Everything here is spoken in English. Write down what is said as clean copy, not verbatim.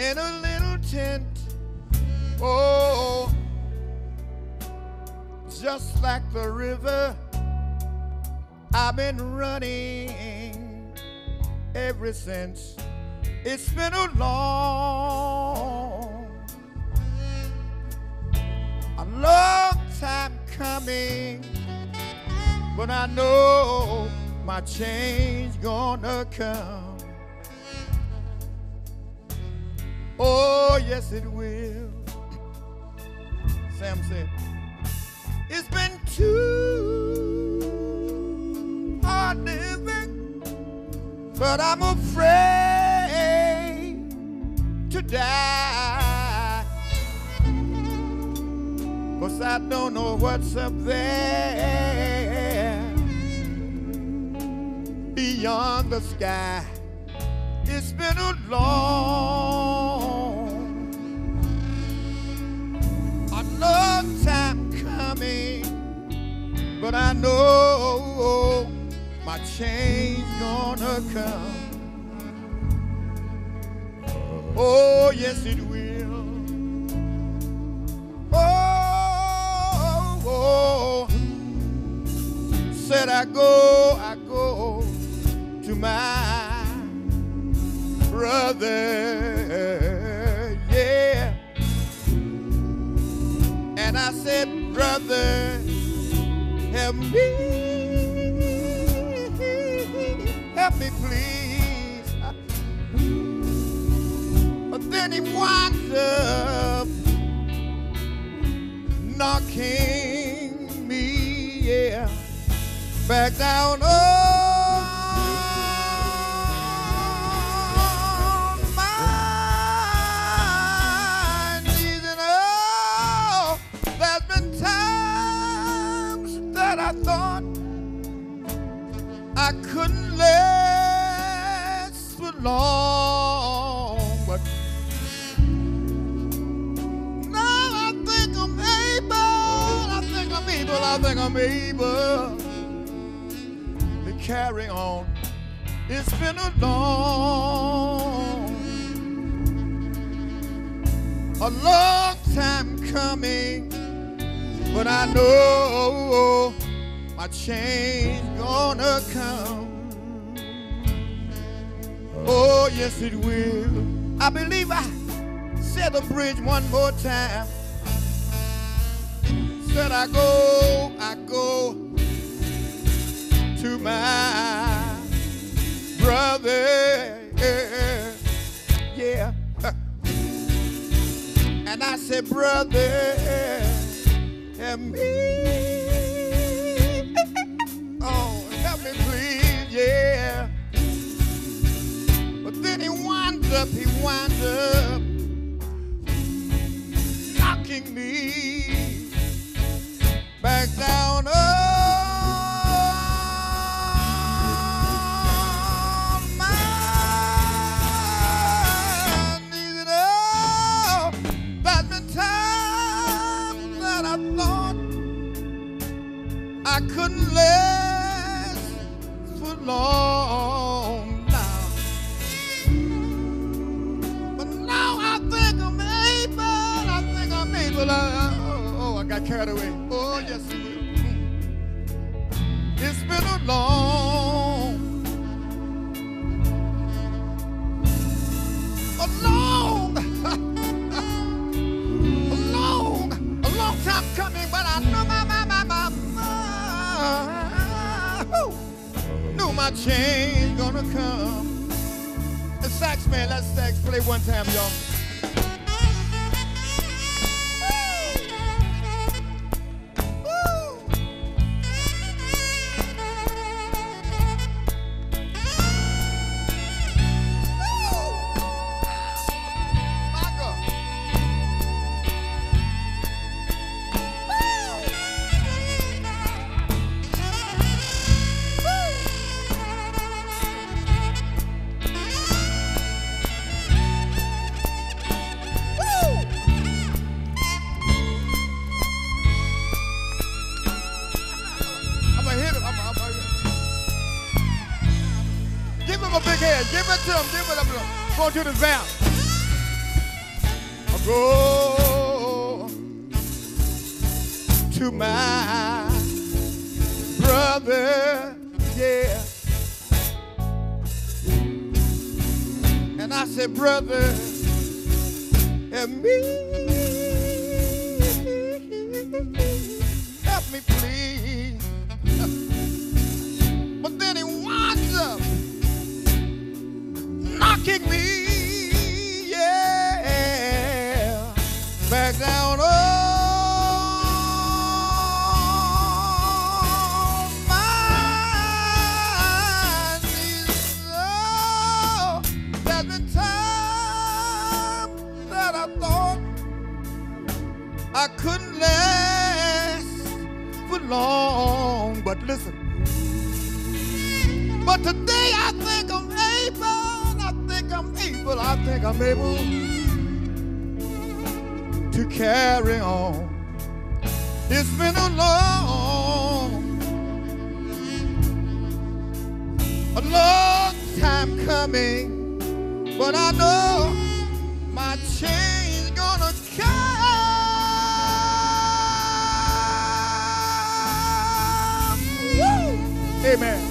in a little tent. Oh, just like the river, I've been running ever since. It's been a long time coming, but I know my change gonna come. Oh, yes, it will. Sam said, it's been too hard living, but I'm afraid to die, 'cause I don't know what's up there beyond the sky. It's been a long time coming, but I know my change gonna come. Oh, yes, it will. Oh, said I go to my brother, yeah. And I said, brother, help me please. But then he winds up knocking me, yeah, back down on my knees. And oh, there's been times that I thought I couldn't last for long, but now I think I'm able to carry on. It's been a long time coming, but I know my change gonna come. Oh, yes, it will. I believe I said the bridge one more time. Said I go to my brother, yeah. And I said, brother, help me. Oh, help me please, yeah. But then he winds up knocking me back down on my knees. And oh, there's been times that I thought I couldn't last for long now, but now I think I'm able. Oh, I got carried away. Oh, yes, it will. It's been a long time coming, but I know my change gonna come. The sax man, let's sax play one time, y'all. Give him a big hand. Give it to him. Give it up. Go to the vamp. go to my brother, yeah. And I said, brother, help me. Help me, please. But then he winds up knocking me, yeah, back down on my knees. Oh, there's been times that I thought I couldn't last for long, but listen. But today I think I'm able to carry on. It's been a long time coming, but I know my change gonna come. Woo! Amen.